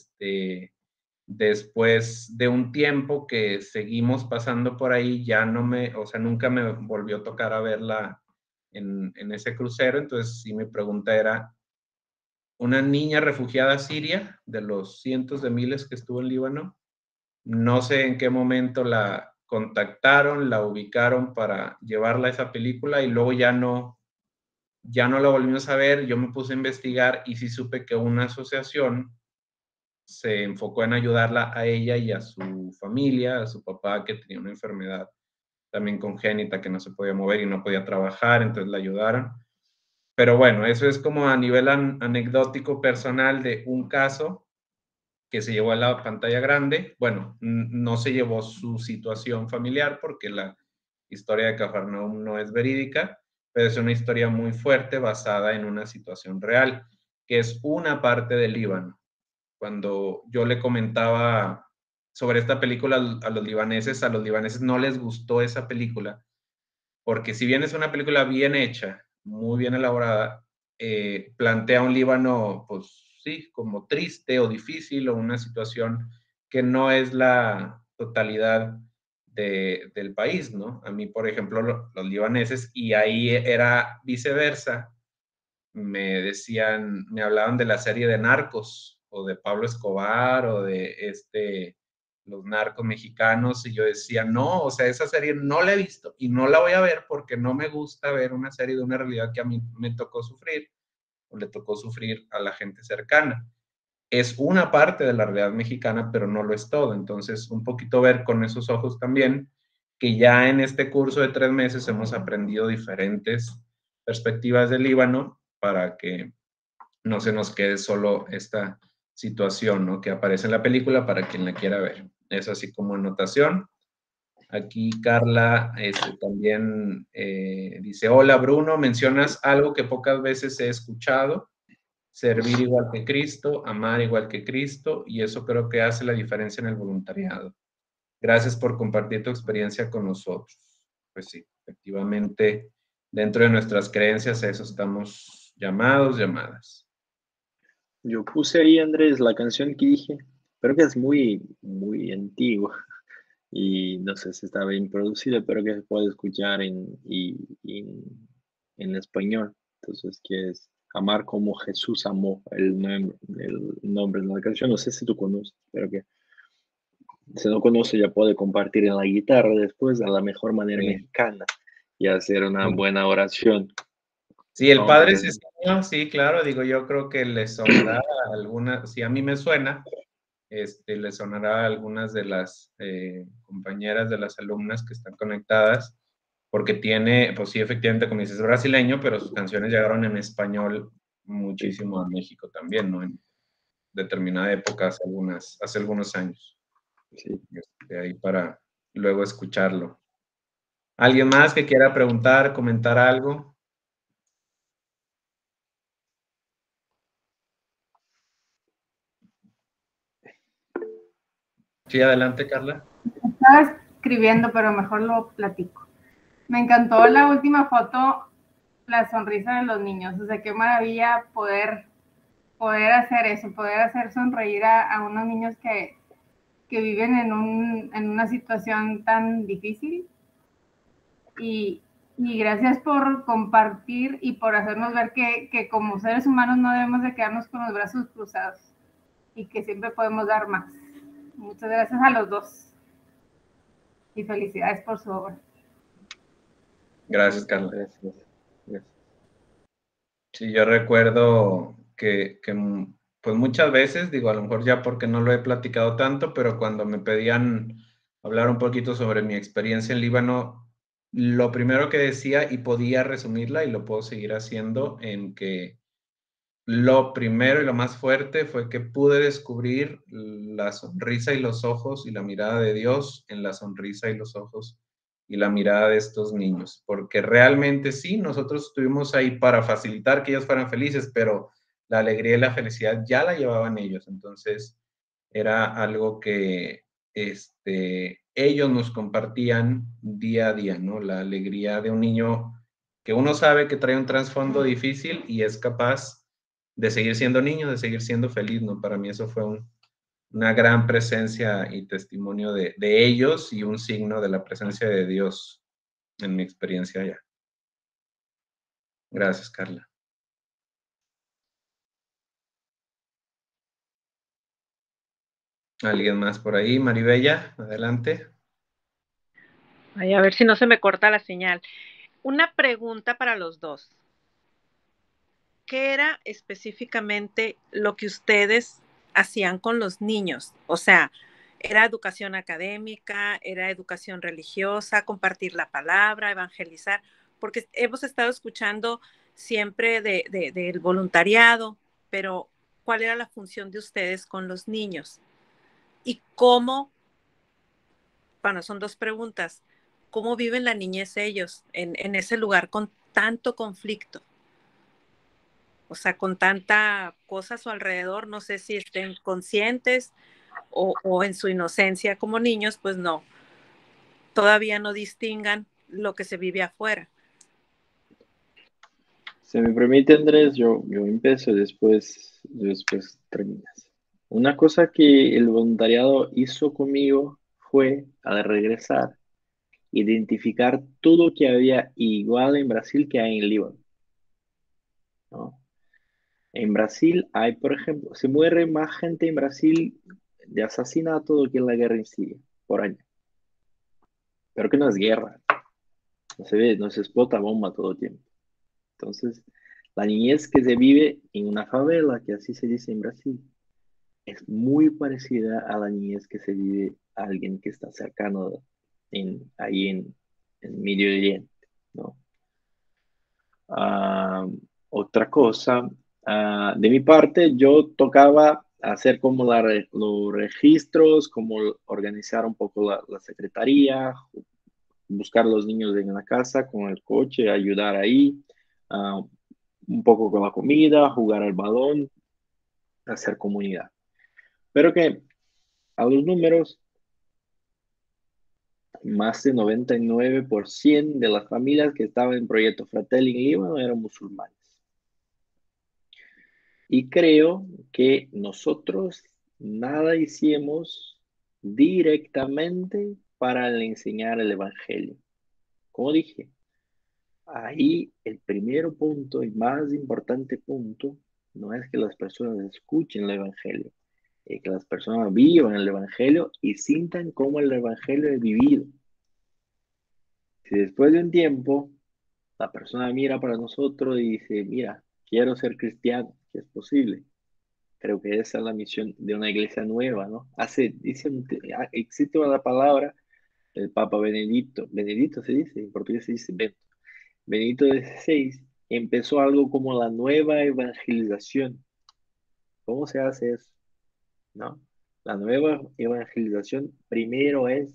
Después de un tiempo que seguimos pasando por ahí, ya no o sea, nunca me volvió a tocar a verla en ese crucero. Entonces sí, mi pregunta era, una niña refugiada siria de los cientos de miles que estuvo en Líbano, no sé en qué momento la contactaron, la ubicaron para llevarla a esa película y luego ya no la volvimos a ver. Yo me puse a investigar y sí supe que una asociación se enfocó en ayudarla a ella y a su familia, a su papá que tenía una enfermedad también congénita que no se podía mover y no podía trabajar, entonces la ayudaron. Pero bueno, eso es como a nivel anecdótico personal de un caso que se llevó a la pantalla grande. Bueno, no se llevó su situación familiar porque la historia de Cafarnaúm no es verídica, pero es una historia muy fuerte basada en una situación real, que es una parte del Líbano. Cuando yo le comentaba sobre esta película a los libaneses no les gustó esa película, porque si bien es una película bien hecha, muy bien elaborada, plantea un Líbano, pues sí, como triste o difícil o una situación que no es la totalidad del país, ¿no? A mí, por ejemplo, los libaneses, y ahí era viceversa, me hablaban de la serie de Narcos o de Pablo Escobar o de los narcos mexicanos y yo decía, no, o sea, esa serie no la he visto y no la voy a ver porque no me gusta ver una serie de una realidad que a mí me tocó sufrir o le tocó sufrir a la gente cercana. Es una parte de la realidad mexicana, pero no lo es todo. Entonces, un poquito ver con esos ojos también que ya en este curso de 3 meses hemos aprendido diferentes perspectivas del Líbano para que no se nos quede solo esta situación, ¿no? Que aparece en la película para quien la quiera ver. Eso así como anotación. Aquí Carla también dice, hola Bruno, mencionas algo que pocas veces he escuchado, servir igual que Cristo, amar igual que Cristo, y eso creo que hace la diferencia en el voluntariado. Gracias por compartir tu experiencia con nosotros. Pues sí, efectivamente, dentro de nuestras creencias a eso estamos llamados, llamadas. Yo puse ahí, Andrés, la canción que dije, pero que es muy, muy antigua y no sé si está bien producida, pero que se puede escuchar en español. Entonces, que es Amar como Jesús amó, el nombre de la canción. No sé si tú conoces, pero que si no conoce ya puede compartir en la guitarra después de la mejor manera Sí. mexicana y hacer una buena oración. Sí, el ¿No? Padre Porque Cecilio, sí, claro, digo, yo creo que le sonará alguna, si a mí me suena, le sonará a algunas de las compañeras de las alumnas que están conectadas, porque tiene, pues sí, efectivamente, como dices, es brasileño, pero sus canciones llegaron en español sí, muchísimo a México también, ¿no? En determinada época, hace algunos años, sí. ahí para luego escucharlo. ¿Alguien más que quiera preguntar, comentar algo? Sí, adelante, Carla. Estaba escribiendo, pero mejor lo platico. Me encantó la última foto, la sonrisa de los niños. O sea, qué maravilla poder hacer eso, poder hacer sonreír a unos niños que viven en una situación tan difícil. Y, y gracias por compartir y por hacernos ver que como seres humanos no debemos de quedarnos con los brazos cruzados y que siempre podemos dar más. Muchas gracias a los dos y felicidades por su obra. Gracias, Carla. Gracias. Gracias. Sí, yo recuerdo que, pues muchas veces, digo, a lo mejor ya porque no lo he platicado tanto, pero cuando me pedían hablar un poquito sobre mi experiencia en Líbano, lo primero que decía, y podía resumirla, y lo puedo seguir haciendo, en que lo primero y lo más fuerte fue que pude descubrir la sonrisa y los ojos y la mirada de Dios en la sonrisa y los ojos y la mirada de estos niños, porque realmente sí, nosotros estuvimos ahí para facilitar que ellos fueran felices, pero la alegría y la felicidad ya la llevaban ellos, entonces era algo que ellos nos compartían día a día, ¿no? La alegría de un niño que uno sabe que trae un trasfondo difícil y es capaz de seguir siendo niño, de seguir siendo feliz, ¿no? Para mí eso fue una gran presencia y testimonio de ellos y un signo de la presencia de Dios en mi experiencia allá. Gracias, Carla. ¿Alguien más por ahí? Maribella, adelante. Ay, a ver si no se me corta la señal. Una pregunta para los dos. ¿Qué era específicamente lo que ustedes hacían con los niños? O sea, ¿era educación académica, era educación religiosa, compartir la palabra, evangelizar? Porque hemos estado escuchando siempre del voluntariado, pero ¿cuál era la función de ustedes con los niños? ¿Y cómo, bueno, son dos preguntas, cómo viven la niñez ellos en ese lugar con tanto conflicto? O sea, con tanta cosa a su alrededor, no sé si estén conscientes o en su inocencia como niños, pues no, todavía no distingan lo que se vive afuera. Si me permite, Andrés, yo empiezo y después terminas. Una cosa que el voluntariado hizo conmigo fue, al regresar, identificar todo que había igual en Brasil que hay en Líbano, ¿no? En Brasil hay, por ejemplo, se muere más gente en Brasil de asesinato do que en la guerra en Siria, por año. Pero que no es guerra, no se ve, no se explota bomba todo el tiempo. Entonces, la niñez que se vive en una favela, que así se dice en Brasil, es muy parecida a la niñez que se vive a alguien que está cercano ahí en Medio Oriente, ¿no? Ah, otra cosa, de mi parte, yo tocaba hacer como los registros, como organizar un poco la secretaría, buscar los niños en la casa con el coche, ayudar ahí, ah, un poco con la comida, jugar al balón, hacer comunidad. Pero que a los números, más de 99% de las familias que estaban en Proyecto Fratelli en Líbano eran musulmanes. Y creo que nosotros nada hicimos directamente para enseñar el Evangelio. Como dije, ahí el primer punto y más importante punto no es que las personas escuchen el Evangelio, es que las personas vivan el Evangelio y sientan cómo el Evangelio es vivido. Si después de un tiempo la persona mira para nosotros y dice, mira, quiero ser cristiano, que es posible. Creo que esa es la misión de una iglesia nueva, ¿no? Existe una palabra, el Papa Benedicto se dice, en portugués se dice Benedicto XVI, empezó algo como la nueva evangelización. ¿Cómo se hace eso? ¿No? La nueva evangelización primero es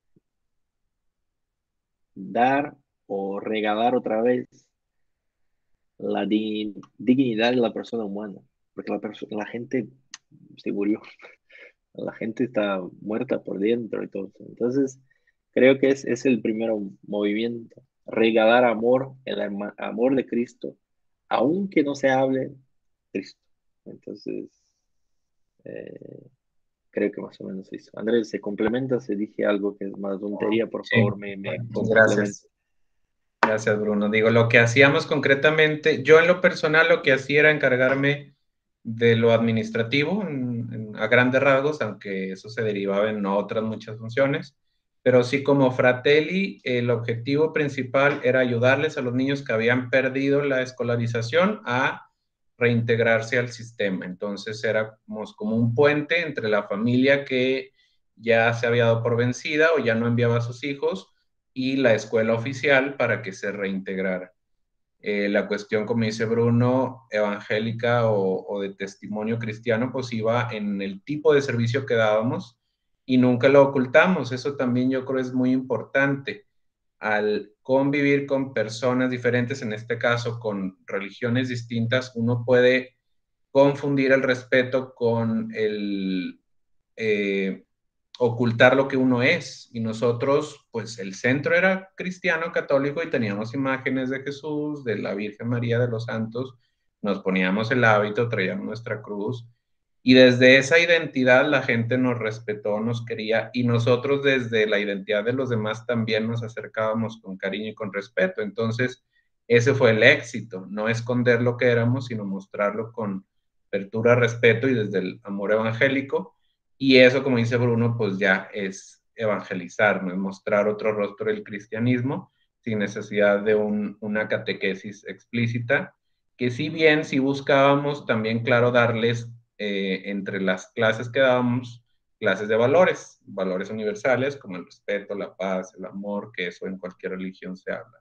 dar o regalar otra vez la dignidad de la persona humana, porque la gente se murió, la gente está muerta por dentro y todo eso. Entonces, creo que es el primer movimiento, regalar amor, amor de Cristo, aunque no se hable de Cristo. Entonces, eh, creo que más o menos eso. Andrés, se complementa, si dije algo que es más tontería, por Sí, favor, me complementa. gracias. Gracias, Bruno. Digo, lo que hacíamos concretamente, yo en lo personal lo que hacía era encargarme de lo administrativo a grandes rasgos, aunque eso se derivaba en otras muchas funciones, pero sí como Fratelli, el objetivo principal era ayudarles a los niños que habían perdido la escolarización a reintegrarse al sistema. Entonces éramos como un puente entre la familia que ya se había dado por vencida o ya no enviaba a sus hijos y la escuela oficial para que se reintegrara. La cuestión, como dice Bruno, evangélica o de testimonio cristiano, pues iba en el tipo de servicio que dábamos y nunca lo ocultamos. Eso también yo creo es muy importante. Al convivir con personas diferentes, en este caso con religiones distintas, uno puede confundir el respeto con el ocultar lo que uno es. Y nosotros, pues el centro era cristiano católico y teníamos imágenes de Jesús, de la Virgen María, de los santos, nos poníamos el hábito, traíamos nuestra cruz. Y desde esa identidad la gente nos respetó, nos quería y nosotros desde la identidad de los demás también nos acercábamos con cariño y con respeto. Entonces, ese fue el éxito, no esconder lo que éramos, sino mostrarlo con apertura, respeto y desde el amor evangélico. Y eso, como dice Bruno, pues ya es evangelizar, no es mostrar otro rostro del cristianismo sin necesidad de una catequesis explícita, que si bien si buscábamos también, claro, darles entre las clases que dábamos, clases de valores, valores universales como el respeto, la paz, el amor, que eso en cualquier religión se habla.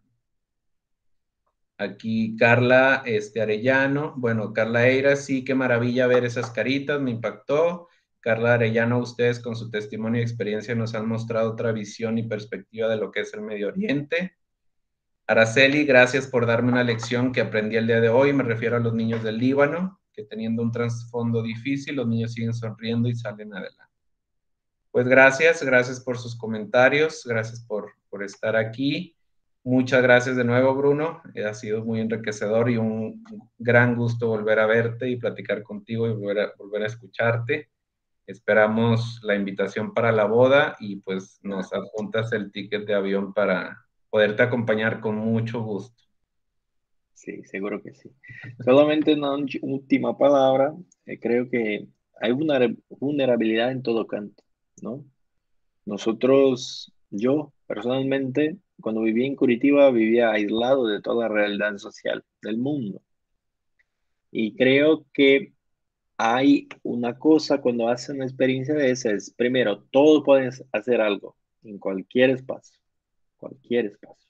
Aquí Carla Arellano, bueno, Carla Eira, sí, qué maravilla ver esas caritas, me impactó. Carla Arellano, ustedes con su testimonio y experiencia nos han mostrado otra visión y perspectiva de lo que es el Medio Oriente. Araceli, gracias por darme una lección que aprendí el día de hoy. Me refiero a los niños del Líbano, que teniendo un trasfondo difícil, los niños siguen sonriendo y salen adelante. Pues gracias por sus comentarios, gracias por estar aquí. Muchas gracias de nuevo, Bruno. Ha sido muy enriquecedor y un gran gusto volver a verte y platicar contigo y volver a escucharte. Esperamos la invitación para la boda y pues nos adjuntas el ticket de avión para poderte acompañar con mucho gusto. Sí, seguro que sí. Solamente una última palabra. Creo que hay una vulnerabilidad en todo canto, ¿no? Nosotros, yo personalmente, cuando viví en Curitiba, vivía aislado de toda la realidad social del mundo. Y creo que hay una cosa cuando hacen una experiencia de esa, es primero, todos pueden hacer algo en cualquier espacio, cualquier espacio.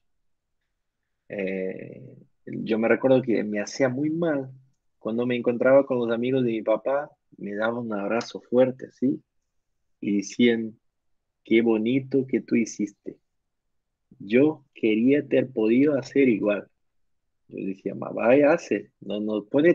Yo me recuerdo que me hacía muy mal cuando me encontraba con los amigos de mi papá, me daban un abrazo fuerte, ¿sí? Y decían, qué bonito que tú hiciste. Yo quería ter podido hacer igual. Yo decía, vaya, hace, no pone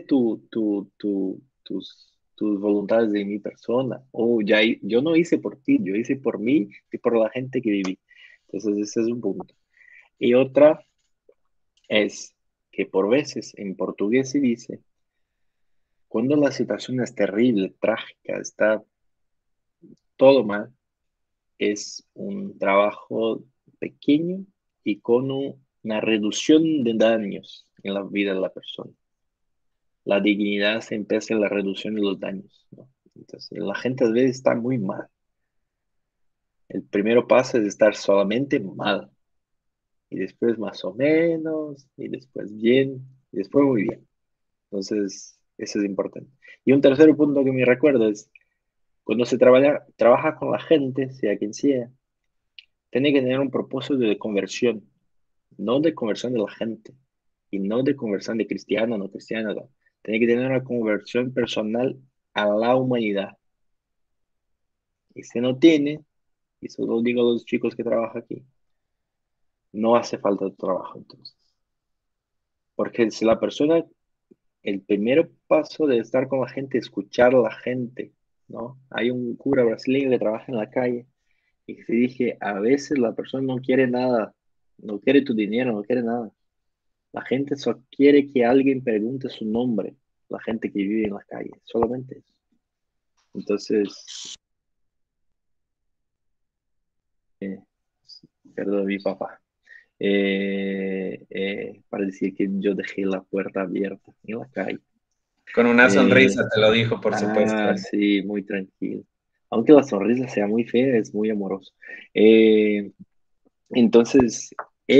tus voluntades de mi persona. O ya, yo no hice por ti, yo hice por mí y por la gente que viví. Entonces, ese es un punto. Y otra es que por veces en portugués se dice, Cuando la situación es terrible, trágica, está todo mal, es un trabajo pequeño y con una reducción de daños en la vida de la persona. La dignidad se empieza en la reducción de los daños, ¿no? Entonces, la gente a veces está muy mal. El primer paso es estar solamente mal. Y después más o menos, y después bien, y después muy bien. Entonces, eso es importante. Y un tercer punto que me recuerdo es, cuando se trabaja con la gente, sea quien sea, tiene que tener un propósito de conversión, no de conversión de la gente, y no de conversión de cristiano, no cristiano, no. Tiene que tener una conversión personal a la humanidad. Y si no tiene, y eso lo digo a los chicos que trabajan aquí, no hace falta tu trabajo entonces. Porque si la persona, el primer paso de estar con la gente, escuchar a la gente, ¿no? Hay un cura brasileño que trabaja en la calle y se dije, a veces la persona no quiere nada, no quiere tu dinero, no quiere nada. La gente solo quiere que alguien pregunte su nombre, la gente que vive en la calle, solamente eso. Entonces, perdón, mi papá. Para decir que yo dejé la puerta abierta en la calle. Con una sonrisa te lo dijo, por supuesto. Sí, muy tranquilo. Aunque la sonrisa sea muy fea, es muy amoroso. Entonces,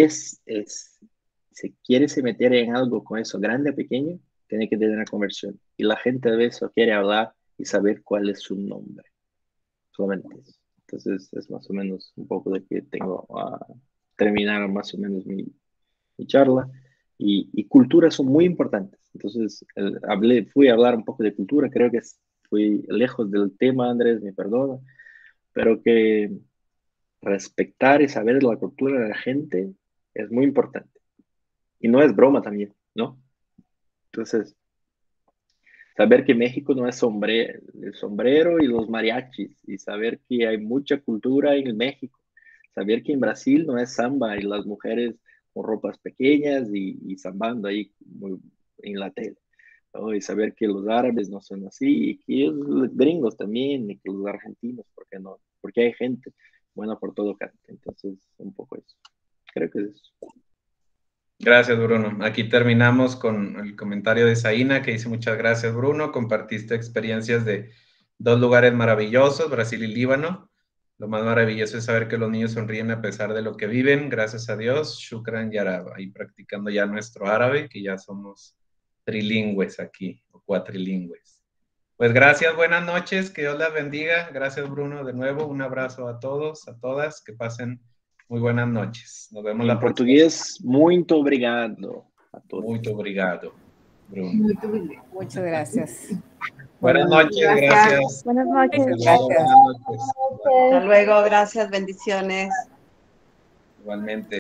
si quieres se meter en algo con eso, grande o pequeño, tiene que tener una conversión. Y la gente a veces quiere hablar y saber cuál es su nombre. Solamente eso. Entonces, es más o menos un poco de que tengo a terminar más o menos mi charla. Y culturas son muy importantes. Entonces, fui a hablar un poco de cultura, creo que fui lejos del tema, Andrés, me perdona, pero que respetar y saber la cultura de la gente es muy importante. Y no es broma también, ¿no? Entonces, saber que México no es el sombrero y los mariachis, y saber que hay mucha cultura en México, saber que en Brasil no es samba y las mujeres con ropas pequeñas y zambando ahí en la tele, ¿no? Y saber que los árabes no son así, y que los gringos también, y que los argentinos, ¿por qué no? Porque hay gente buena por todo canto. Entonces, un poco eso. Creo que es eso. Gracias, Bruno. Aquí terminamos con el comentario de Zaina, que dice: muchas gracias, Bruno. Compartiste experiencias de dos lugares maravillosos, Brasil y Líbano. Lo más maravilloso es saber que los niños sonríen a pesar de lo que viven. Gracias a Dios. Shukran Yarab. Ahí practicando ya nuestro árabe, que ya somos trilingües aquí, o cuatrilingües. Pues gracias, buenas noches, que Dios las bendiga. Gracias, Bruno, de nuevo. Un abrazo a todos, a todas. Que pasen muy buenas noches. Nos vemos la próxima. En portugués, muito obrigado a todos. Muito obrigado, Bruno. Muchas gracias. Buenas noches, gracias. Buenas noches. Gracias. Buenas noches. Hasta luego, gracias, bendiciones. Igualmente.